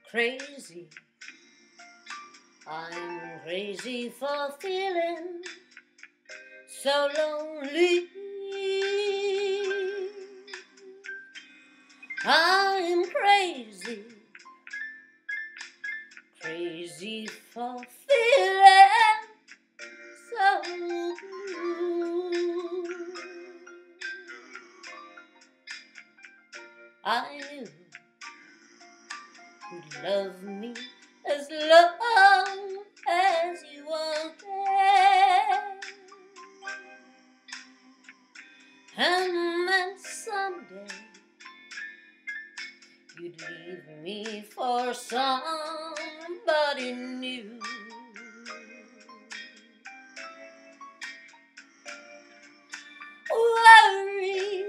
crazy. I'm crazy for feeling so lonely. I'm crazy, crazy for feeling so blue. I knew you'd love me as long as you wanted, and then someday you'd leave me for somebody new. Worry,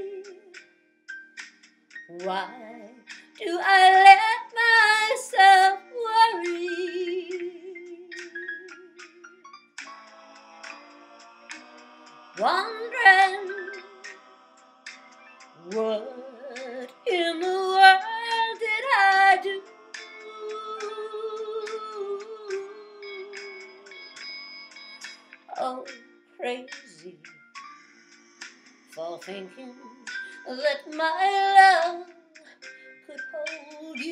why do I let myself worry? Wondering what in the world did I do? Oh, crazy for thinking that my love could hold you.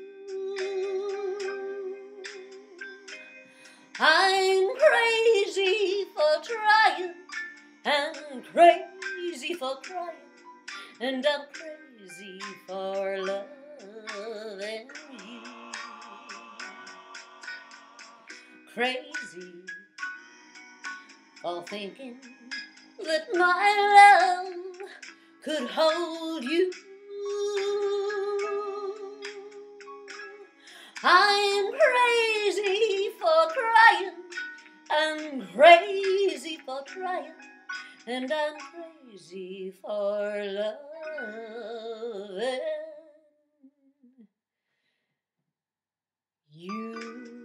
I'm crazy for trying and crazy for crying, and I'm crazy for loving you. Crazy for thinking that my love could hold you. I'm crazy for crying and crazy for trying, and I'm crazy for loving you.